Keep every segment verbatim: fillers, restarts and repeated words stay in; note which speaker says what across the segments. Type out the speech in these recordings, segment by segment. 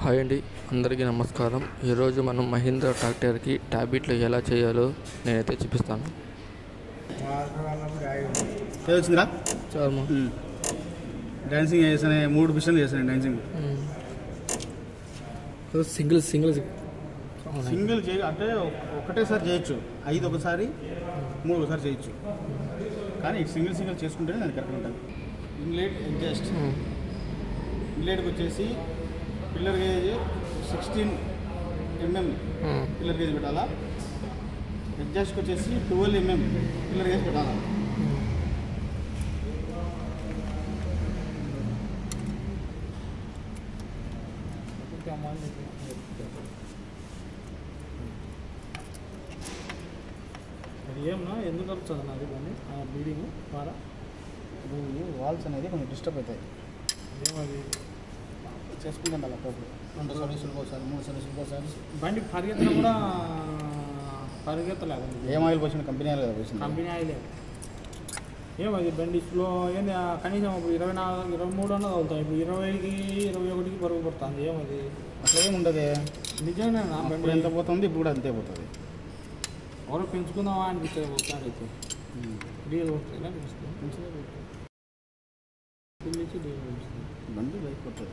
Speaker 1: Hi అండి, అందరికీ నమస్కారం. ఈరోజు మనం మహీంద్రా ట్రాక్టర్కి ట్యాబిట్లు ఎలా చేయాలో నేనైతే చూపిస్తాను.
Speaker 2: వచ్చిందిరా
Speaker 1: చాలా
Speaker 2: డాన్సింగ్ చేసాను, మూడు పిస్టన్లు చేశాను డాన్సింగ్.
Speaker 1: సింగిల్ సింగిల్
Speaker 2: సింగిల్ చేయ అంటే ఒకటేసారి చేయొచ్చు, ఐదు ఒకసారి మూడు ఒకసారి చేయొచ్చు. కానీ సింగిల్ సింగిల్ చేసుకుంటేనే దానికి కరెక్ట్ ఉంటుంది. ఇన్లెట్ అడ్జస్ట్ ఇన్లెట్కి వచ్చేసి pillar gauge sixteen mm pillar gauge పెట్టాలా. అడ్జస్ట్కి వచ్చేసి ట్వెల్వ్ ఎంఎం పిల్లర్ గేజ్ పెట్టాలా.
Speaker 3: అది ఏమన్నా ఎందుకు కలుపుతుంది అది కానీ ఆ బ్లీడింగ్ ద్వారా
Speaker 2: వాల్స్ అనేది కొంచెం డిస్టర్బ్ అవుతాయి.
Speaker 3: ఏమది
Speaker 2: చేసుకుంటాం అలా అప్పుడు రెండు సర్వీసులకు ఒకసారి మూడు సర్వీసులకు ఒకసారి.
Speaker 3: బండి పరిగెత్తడం కూడా పరిగెత్తలేదు.
Speaker 2: ఏం ఆయిల్ పోసిన కంపెనీ ఆయిల్ కదా పోసింది.
Speaker 3: కంపెనీ ఆయిలే. ఏమది బండి స్లో ఏంది కనీసం ఇప్పుడు ఇరవై నాలుగు ఇరవై మూడు అన్నది అవుతాయి. ఇప్పుడు ఇరవైకి ఇరవై ఒకటికి బరువు పడుతుంది. ఏమది
Speaker 2: అసలు ఏముండదు.
Speaker 3: నిజంగా నా బండి
Speaker 2: ఎంత పోతుంది ఇప్పుడు కూడా అంతే పోతుంది.
Speaker 3: ఎవరో పెంచుకుందామా అనిపిస్తుంది ఒకసారి అయితే డీల్ కొడుతుంది డీల్ కొడుతుంది
Speaker 2: బండి బైక్ పోతుంది.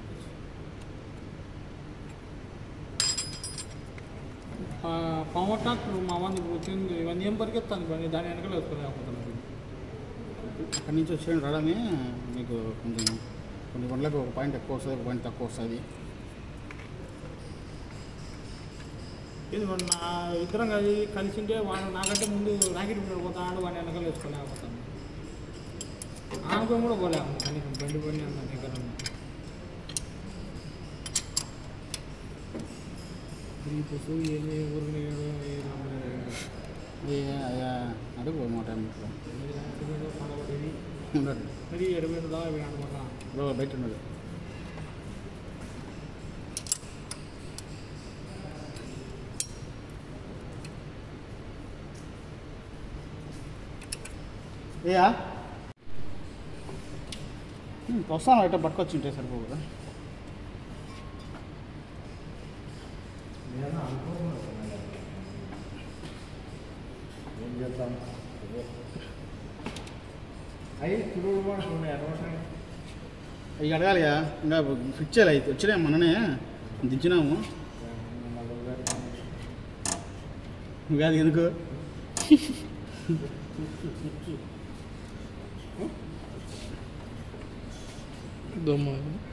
Speaker 3: పవర్ ట్రాక్టర్ మా మంది ఇప్పుడు వచ్చింది ఇవన్నీ ఏం పరిగెత్తాను బండి దాని వెనకాల వేసుకోలేకపోతున్నాను.
Speaker 2: అక్కడి నుంచి వచ్చేయండి రావడమే మీకు కొంచెం కొన్ని బండ్లకు ఒక పాయింట్ ఎక్కువ వస్తుంది, ఒక పాయింట్ తక్కువ వస్తుంది.
Speaker 3: ఇది నా ఇద్దరం కలిసి కలిసి ఉంటే వాడు నాకంటే ముందు రాకెట్ మీద పోతాడు, వాడిని వెనకాల వేసుకోలేకపోతాను. ఆనుకొని కూడా పోలేము కనీసం బండి బండి అన్న దగ్గర బస్సు ఏది ఊరికి
Speaker 2: అడుగు మాట ఉండదు
Speaker 3: మరి ఎడబెట్టు దాకా అనమాట
Speaker 2: బయట ఉండదు. ఏయా వస్తాను అయితే పట్టుకొచ్చి ఉంటే సరిపో కదా.
Speaker 3: ఏం చేద్దాం అవి తిరుగుడు
Speaker 2: అవి అడగాలిగా ఇంకా ఫిక్స్ చేయాలి. అయితే వచ్చినాయి మొన్ననే దించినాము. కాదు ఎందుకు
Speaker 1: దొమ్మ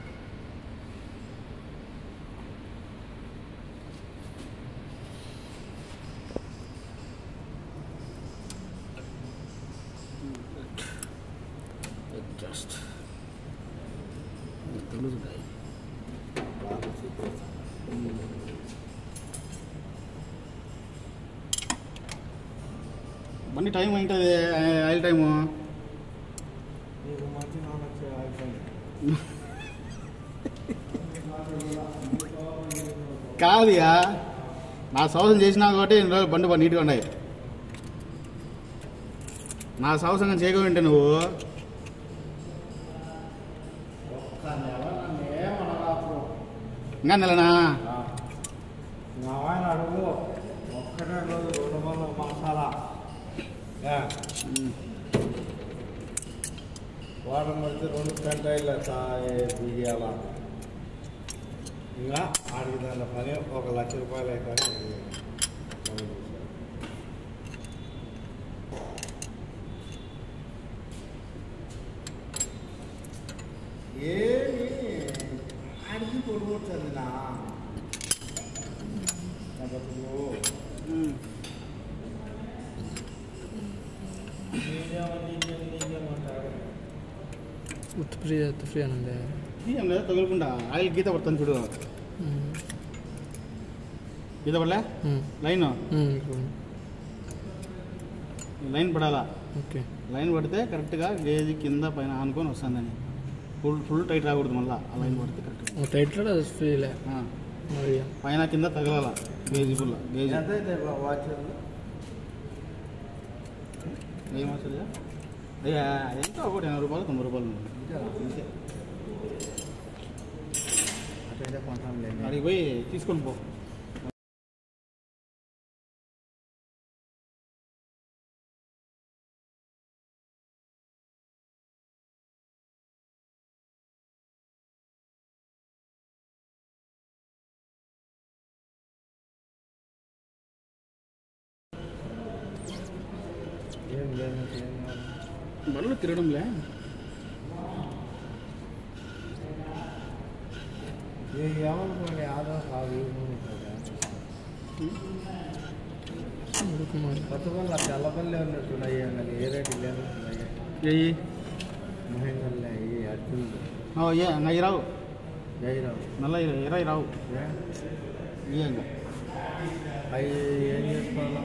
Speaker 2: జస్ట్ తెలుగుతాయి. బండి టైం ఏంటది ఆయిల్ టైము కాదుయా. నా సంవత్సరం చేసినా కాబట్టి ఇన్ని రోజులు బండి బాగా నీట్గా ఉన్నాయి. నా సంవత్సరం చేయకుంటే నువ్వు ఇంకా నెలనా
Speaker 3: ఆయన అడుగు ఒక్కటే రోజు రెండు వందల మసాలా వారం పడితే రెండు గంటల బియ్యాల ఇంకా ఆడికి దాని పని ఒక లక్ష రూపాయలే కానీ ఏమి ఆడికి కొడుకొచ్చింది నా
Speaker 1: ఉత్త ఫ్రీ ఉత్త ఫ్రీ అనండి.
Speaker 2: ఏం లేదా తగులుకుండా ఆయిల్ గీత పడుతుంది చూడు. గీత పడలే లైన్ లైన్ పడాలా.
Speaker 1: ఓకే,
Speaker 2: లైన్ పడితే కరెక్ట్గా గేజ్ కింద పైన ఆనుకొని వస్తుందని. ఫుల్ ఫుల్ టైట్ రాకూడదు. మళ్ళీ ఆ లైన్ పడితే కరెక్ట్
Speaker 1: టైట్లో ఫ్రీలే మరి
Speaker 2: పైన కింద తగలాల గేజ్ ఫుల్ గేజ్
Speaker 3: వాచ్
Speaker 2: ఏమవుతుంది అయ్యా ఎంత ఒకటి ఎనభై రూపాయలు తొంభై రూపాయలు అంతే. అడిగి పోయి తీసుకొని పో. బళ్ళు తిరగడంలే
Speaker 4: తెల్లపల్లి ఉన్నట్టున్నాయి ఏ రేటు
Speaker 2: ఏయి
Speaker 4: మహేంద్రలే అర్జున్
Speaker 2: ఏ ఇంకా రావు
Speaker 4: జయరావు
Speaker 2: నల్ల ఇరవై రావు ఇయ్యంగా
Speaker 4: అవి ఏం చేసుకోవాలో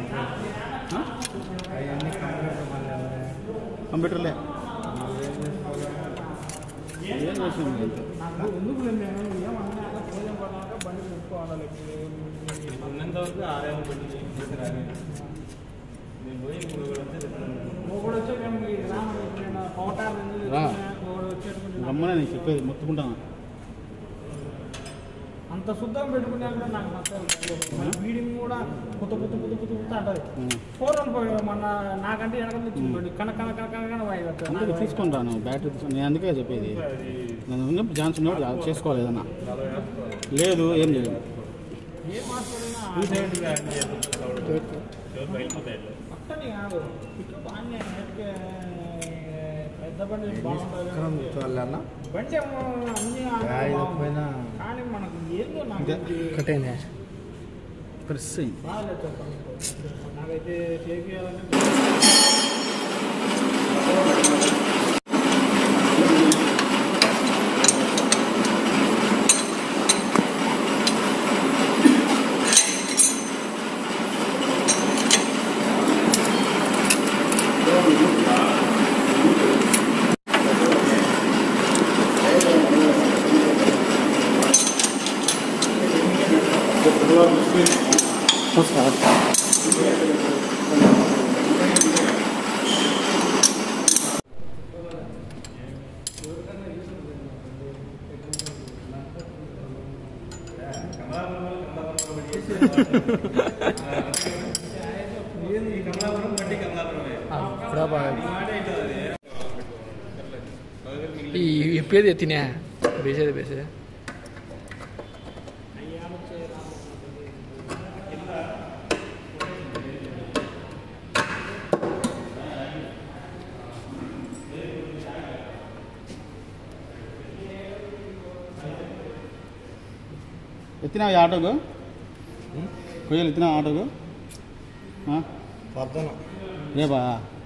Speaker 4: అవన్నీ కంప్యూటర్ మళ్ళీ
Speaker 2: కంప్యూటర్లే
Speaker 4: మళ్ళీ ఏం చేసుకోవాలో
Speaker 2: ఏం చేసాం
Speaker 3: నాకు ఎందుకు నేను ఏమన్నా భోజనం పడ్డాక బండి పెట్టుకోవాలి
Speaker 4: ఉన్నంతవరకు ఆరేమో బండి నేను పోయి
Speaker 3: ఒకడు వచ్చే మేము పవటార్
Speaker 2: రా.
Speaker 3: ఒకడు వచ్చేటువంటి
Speaker 2: రమ్మనే నేను చెప్పేది మొత్తుకుంటాను.
Speaker 3: అంత శుద్ధం పెట్టుకున్నా కూడా నాకు నచ్చదు. వీడింగ్ కూడా కొత్త కొత్త కొత్త కొత్త కొత్త అంటది. ఫోర్ మన నాకంటే వెనక తెచ్చుకోండి కన కన కన కన కన
Speaker 2: అందుకే తీసుకుంటాను బ్యాటరీ తీసుకుని. నేను అందుకే చెప్పేది నేను ఉన్నప్పుడు ఛాన్స్ ఉన్నప్పుడు చేసుకోవాలి ఏదన్నా. లేదు ఏం లేదు.
Speaker 3: ఏం మాట్లాడినా పక్కని కాదు పికప్ అన్నీ పెద్ద బండి బాగుంటుంది. బండి ఏమో అన్ని
Speaker 4: పోయినా
Speaker 3: కానీ మనకు ఏందో నాకు
Speaker 2: కట్టేనే ప్రెస్ అయింది.
Speaker 3: బాగాలేదు చెప్పండి. నాకైతే చేయాలంటే
Speaker 1: చెప్పేది తినే బేసేది బేసే
Speaker 2: ఎత్తినా ఆటోకు కొయ్యలు ఎత్తినా ఆటోకు
Speaker 4: పొద్దున
Speaker 2: రేపా